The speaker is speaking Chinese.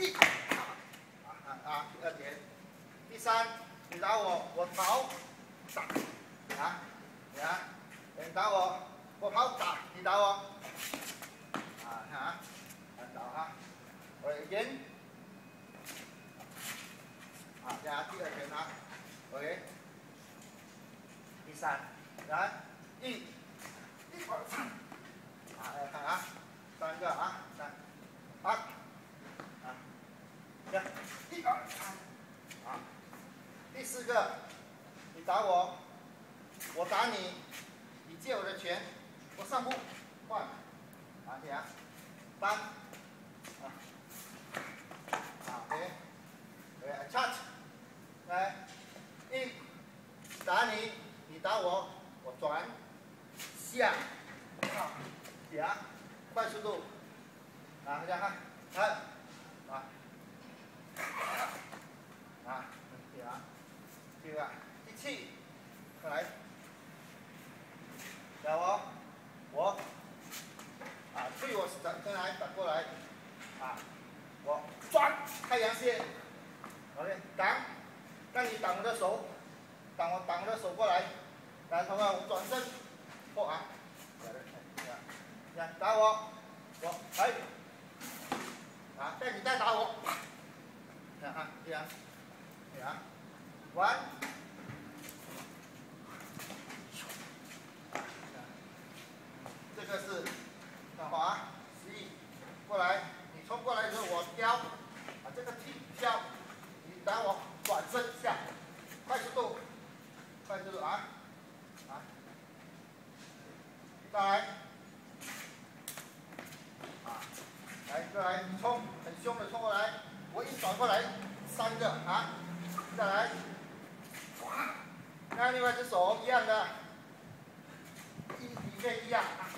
一，第二点。第三，你打我，我跑，打，你打我，我跑打，你打我，打我again，加第二拳OK。第三，来，一二三，来看三个这一二三，第四个，你打我，我打你，你借我的拳，我上步换，三OK charge， 来，一打你，你打我，我转下快速度，这样看，第二个，第七，过来，打我，对我先来打过来，我转太阳穴 ，OK， 挡，让你挡我的手，挡我的手过来，然后我转身，破打我，你再打我，这样，1，这个是干嘛？11，过来，你冲过来的时候我挑，这个踢挑，你打我转身下，快速度再来，再来，你冲，很凶的冲过来，我一转过来，3个再来，那另外一只手一样的，里面一样